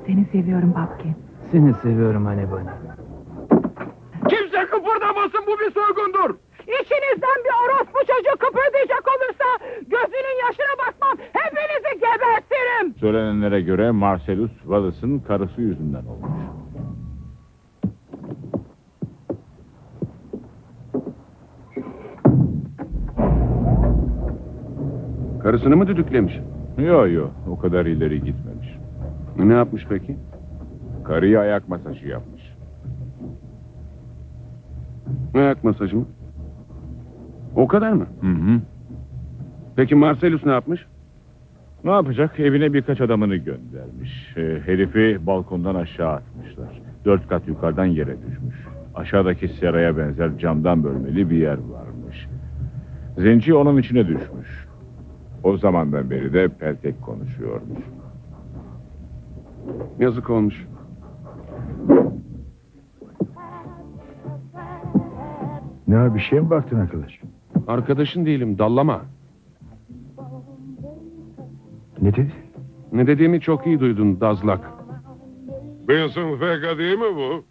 Seni seviyorum Babkin. Seni seviyorum anne Bunny. Kimse kıpırdamasın, bu bir soygundur. İçinizden bir orospu çocuğu kıpırdayacak olursa gözünün yaşına bakmam, hepinizi gebertirim. Söylenenlere göre Marcellus Wallace'ın karısı yüzünden olmuş. Karısını mı düdüklemiş? Yo, o kadar ileri gitmemiş. Ne yapmış peki? Karıya ayak masajı yapmış. Ayak masajı mı? O kadar mı? Hı. Peki Marcellus ne yapmış? Ne yapacak? Evine birkaç adamını göndermiş. Herifi balkondan aşağı atmışlar. 4 kat yukarıdan yere düşmüş. Aşağıdaki seraya benzer camdan bölmeli bir yer varmış. Zenci onun içine düşmüş. O zamandan beri de peltek konuşuyormuş. Yazık olmuş. Ne var, bir şeye mi baktın arkadaş? Arkadaşın değilim, dallama. Ne dedi? Ne dediğimi çok iyi duydun, dazlak. Benson Vega değil mi bu?